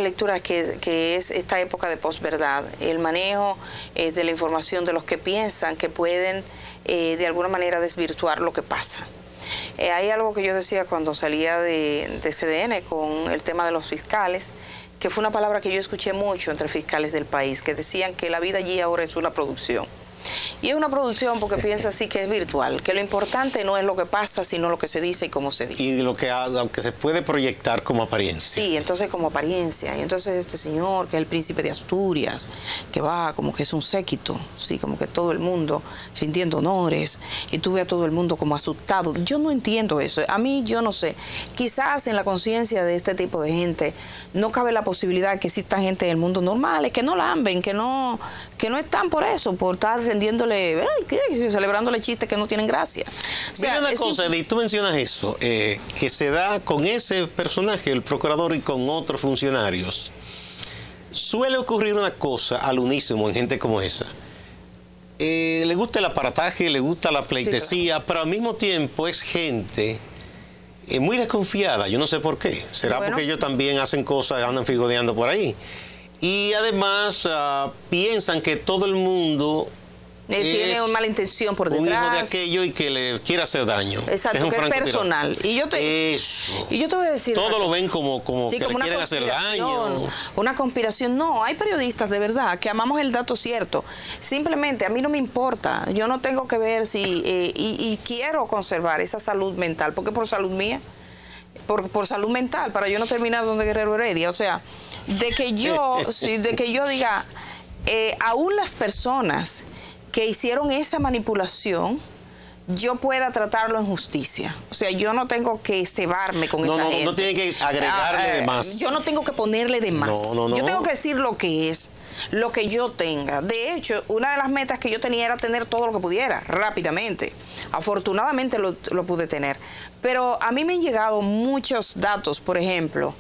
las lecturas que es esta época de posverdad, el manejo de la información de los que piensan que pueden de alguna manera desvirtuar lo que pasa. Hay algo que yo decía cuando salía de CDN con el tema de los fiscales, que fue una palabra que yo escuché mucho entre fiscales del país, que decían que la vida allí ahora es una producción. Y es una producción porque piensa así que es virtual, que lo importante no es lo que pasa, sino lo que se dice y cómo se dice. Y lo que aunque se puede proyectar como apariencia. Sí, entonces como apariencia. Y entonces este señor, que es el príncipe de Asturias, que va como que es un séquito, sí, como que todo el mundo rindiendo honores, y tú ves a todo el mundo como asustado. Yo no entiendo eso. A mí, yo no sé. Quizás en la conciencia de este tipo de gente no cabe la posibilidad que exista gente en el mundo normal, que no lamben, que no están por eso, por estar rendiéndole, celebrándole chistes que no tienen gracia. O sea, mira una cosa, Edith, tú mencionas eso, que se da con ese personaje, el procurador, y con otros funcionarios. Suele ocurrir una cosa al unísono en gente como esa. Le gusta el aparataje, le gusta la pleitesía, sí, claro, pero al mismo tiempo es gente muy desconfiada. Yo no sé por qué. ¿Será porque ellos también hacen cosas, andan figoneando por ahí? Y además piensan que todo el mundo tiene una mala intención por detrás. Un hijo de aquello y que le quiere hacer daño. Exacto, que es personal. Y yo te voy a decir... Todos lo ven como que le quieren hacer daño. Una conspiración. No, hay periodistas de verdad que amamos el dato cierto. Simplemente a mí no me importa. Yo no tengo que ver si... y quiero conservar esa salud mental. ¿Por qué por salud mía? Por salud mental, para yo no terminar donde Guerrero Heredia. O sea, de que yo diga, aún las personas que hicieron esa manipulación, yo pueda tratarlo en justicia. O sea, yo no tengo que cebarme con esa gente. No tiene que agregarle de más. Yo no tengo que ponerle de más. Yo tengo que decir lo que es, lo que yo tenga. De hecho, una de las metas que yo tenía era tener todo lo que pudiera, rápidamente. Afortunadamente lo pude tener. Pero a mí me han llegado muchos datos, por ejemplo...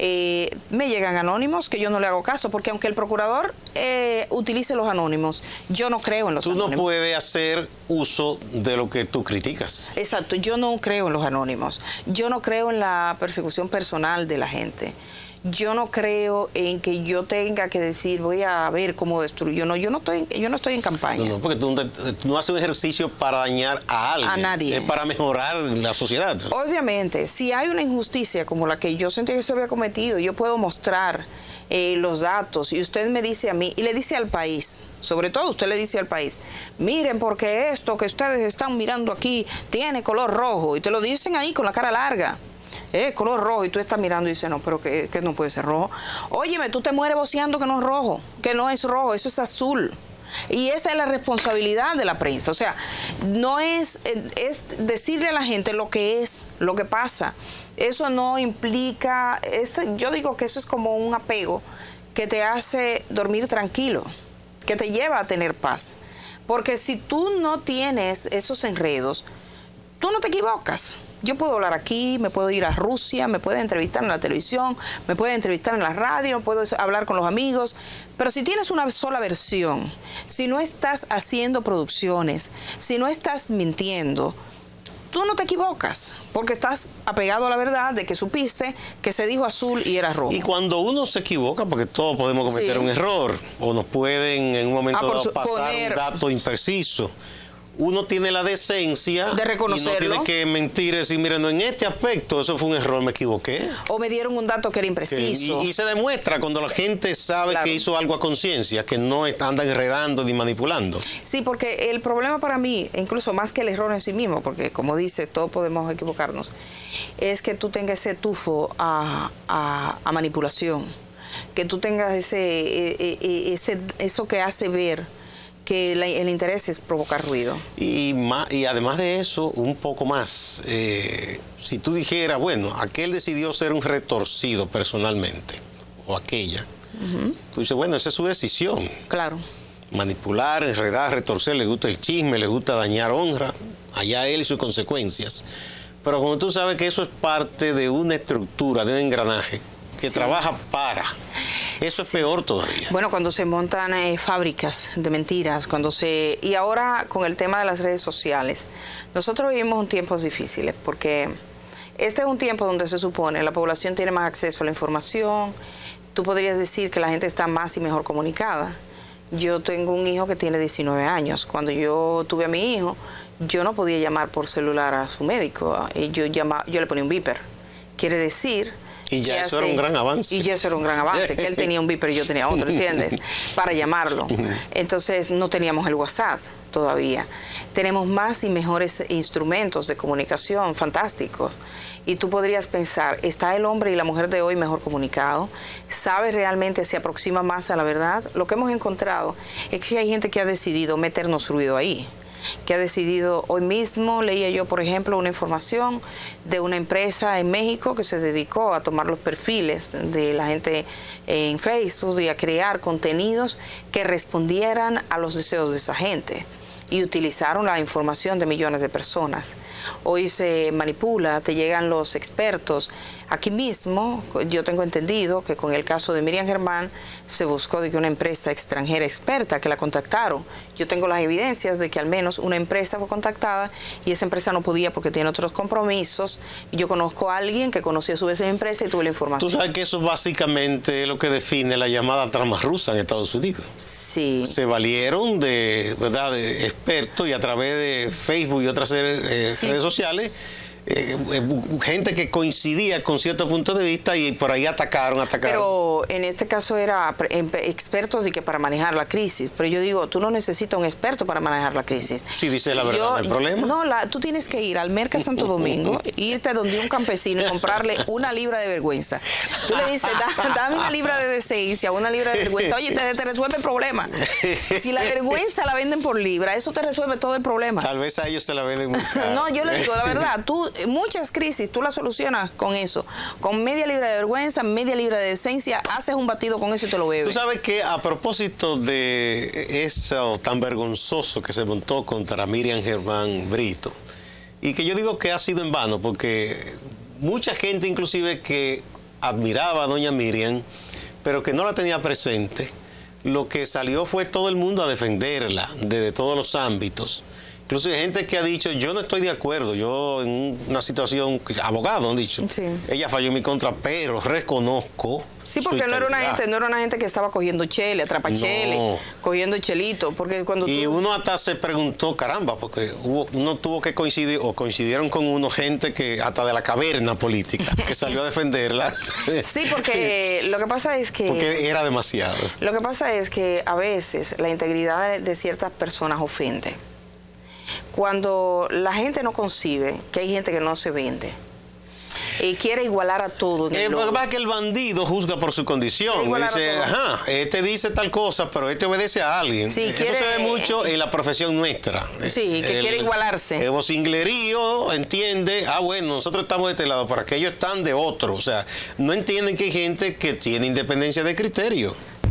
me llegan anónimos que yo no le hago caso, porque aunque el procurador utilice los anónimos, yo no creo en los anónimos. Tú no puedes hacer uso de lo que tú criticas. Exacto, yo no creo en los anónimos. Yo no creo en la persecución personal de la gente. Yo no creo en que yo tenga que decir, voy a ver cómo destruyo. No, yo no estoy en campaña. No, porque tú no haces un ejercicio para dañar a alguien. A nadie. Es para mejorar la sociedad. Obviamente, si hay una injusticia como la que yo sentí que se había cometido, yo puedo mostrar los datos y usted me dice a mí, y le dice al país, sobre todo usted le dice al país, miren porque esto que ustedes están mirando aquí tiene color rojo, y te lo dicen ahí con la cara larga. Color rojo, y tú estás mirando y dices, no, pero que no puede ser rojo. Óyeme, tú te mueres voceando que no es rojo, que no es rojo, eso es azul. Y esa es la responsabilidad de la prensa. O sea, no es decirle a la gente lo que es, lo que pasa. Eso no implica, yo digo que eso es como un apego que te hace dormir tranquilo, que te lleva a tener paz. Porque si tú no tienes esos enredos, tú no te equivocas. Yo puedo hablar aquí, me puedo ir a Rusia, me pueden entrevistar en la televisión, me pueden entrevistar en la radio, puedo hablar con los amigos, pero si tienes una sola versión, si no estás haciendo producciones, si no estás mintiendo, tú no te equivocas, porque estás apegado a la verdad de que supiste que se dijo azul y era rojo. Y cuando uno se equivoca, porque todos podemos cometer un error, o nos pueden en un momento dado pasar un dato impreciso, uno tiene la decencia de reconocerlo. Y no tiene que mentir y decir, miren, no, en este aspecto eso fue un error, me equivoqué. O me dieron un dato que era impreciso. Y se demuestra cuando la gente sabe que hizo algo a conciencia, que no andan enredando ni manipulando. Sí, porque el problema para mí, incluso más que el error en sí mismo, porque como dices, todos podemos equivocarnos, es que tú tengas ese tufo a manipulación, que tú tengas eso que hace ver que el interés es provocar ruido. Y además de eso, un poco más, si tú dijeras, bueno, aquel decidió ser un retorcido personalmente, o aquella, tú dices, bueno, esa es su decisión. Claro. Manipular, enredar, retorcer, le gusta el chisme, le gusta dañar honra, allá él y sus consecuencias. Pero como tú sabes que eso es parte de una estructura, de un engranaje, que trabaja para... Eso es peor todavía. Bueno, cuando se montan fábricas de mentiras, y ahora con el tema de las redes sociales, nosotros vivimos tiempos difíciles, porque este es un tiempo donde se supone la población tiene más acceso a la información, tú podrías decir que la gente está más y mejor comunicada. Yo tengo un hijo que tiene 19 años. Cuando yo tuve a mi hijo, yo no podía llamar por celular a su médico. Y yo le ponía un beeper. Quiere decir... Y ya eso era un gran avance. Y ya eso era un gran avance, que él tenía un beeper y yo tenía otro, ¿entiendes? Para llamarlo. Entonces no teníamos el WhatsApp todavía. Tenemos más y mejores instrumentos de comunicación fantásticos. Y tú podrías pensar, ¿está el hombre y la mujer de hoy mejor comunicado? ¿Sabe realmente, se aproxima más a la verdad? Lo que hemos encontrado es que hay gente que ha decidido meternos ruido ahí, que ha decidido, hoy mismo leía yo, por ejemplo, una información de una empresa en México que se dedicó a tomar los perfiles de la gente en Facebook y a crear contenidos que respondieran a los deseos de esa gente. Y utilizaron la información de millones de personas. Hoy se manipula, te llegan los expertos. Aquí mismo, yo tengo entendido que con el caso de Miriam Germán se buscó de que una empresa extranjera experta que la contactaron. Yo tengo las evidencias de que al menos una empresa fue contactada y esa empresa no podía porque tiene otros compromisos. Y yo conozco a alguien que conocía a su vez esa empresa y tuve la información. Tú sabes que eso básicamente es lo que define la llamada trama rusa en Estados Unidos. Sí. Se valieron de, ¿verdad?, de expertos y a través de Facebook y otras redes sociales, gente que coincidía con ciertos puntos de vista y por ahí atacaron. Pero en este caso era expertos y que para manejar la crisis. Pero yo digo, tú no necesitas un experto para manejar la crisis. Sí, dice la verdad, no hay problema. No, tú tienes que ir al Mercado Santo Domingo, irte donde un campesino y comprarle una libra de vergüenza. Tú le dices, dame una libra de decencia, una libra de vergüenza. Oye, te resuelve el problema. Si la vergüenza la venden por libra, eso te resuelve todo el problema. Tal vez a ellos se la venden muy cara. No, yo le digo, la verdad, muchas crisis tú las solucionas con eso. Con media libra de vergüenza, media libra de decencia, haces un batido con eso y te lo bebes. Tú sabes que a propósito de eso tan vergonzoso que se montó contra Miriam Germán Brito, y que yo digo que ha sido en vano, porque mucha gente inclusive que admiraba a doña Miriam, pero que no la tenía presente, lo que salió fue todo el mundo a defenderla desde todos los ámbitos. Incluso hay gente que ha dicho, yo no estoy de acuerdo, yo en una situación, abogados han dicho, sí, ella falló en mi contra, pero reconozco. Sí, porque no era una gente que estaba cogiendo chele, atrapachele, cogiendo chelito, porque cuando y uno hasta se preguntó, caramba, porque uno tuvo que coincidir, o coincidieron con uno gente que hasta de la caverna política, que salió a defenderla. Sí, porque lo que pasa es que... Porque era demasiado. Lo que pasa es que a veces la integridad de ciertas personas ofende. Cuando la gente no concibe que hay gente que no se vende y quiere igualar a todo. Es verdad que el bandido juzga por su condición. Dice, ajá, este dice tal cosa, pero este obedece a alguien. Sí, eso se ve mucho en la profesión nuestra. Sí, que quiere igualarse. El vocinglerío entiende, bueno, nosotros estamos de este lado, pero aquellos están de otro. O sea, no entienden que hay gente que tiene independencia de criterio.